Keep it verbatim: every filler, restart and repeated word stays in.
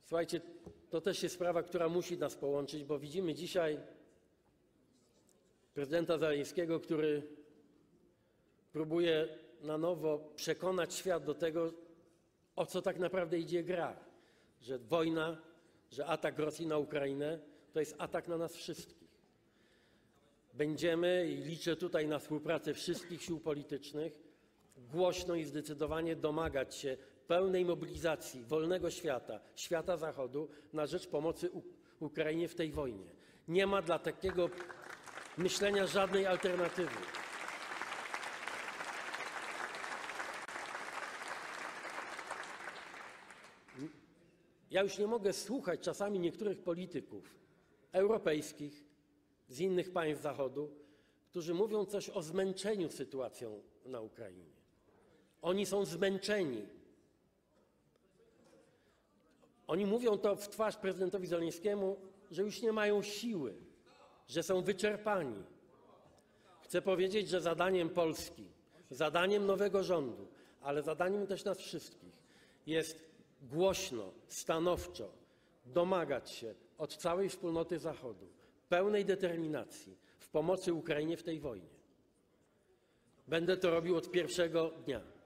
Słuchajcie, to też jest sprawa, która musi nas połączyć, bo widzimy dzisiaj prezydenta Zeleńskiego, który próbuje na nowo przekonać świat do tego, o co tak naprawdę idzie gra. Że wojna, że atak Rosji na Ukrainę to jest atak na nas wszystkich. Będziemy, i liczę tutaj na współpracę wszystkich sił politycznych, głośno i zdecydowanie domagać się pełnej mobilizacji wolnego świata, świata Zachodu na rzecz pomocy U- Ukrainie w tej wojnie. Nie ma dla takiego myślenia żadnej alternatywy. Ja już nie mogę słuchać czasami niektórych polityków europejskich z innych państw Zachodu, którzy mówią coś o zmęczeniu sytuacją na Ukrainie. Oni są zmęczeni. Oni mówią to w twarz prezydentowi Zeleńskiemu, że już nie mają siły, że są wyczerpani. Chcę powiedzieć, że zadaniem Polski, zadaniem nowego rządu, ale zadaniem też nas wszystkich jest głośno, stanowczo domagać się od całej wspólnoty Zachodu pełnej determinacji w pomocy Ukrainie w tej wojnie. Będę to robił od pierwszego dnia.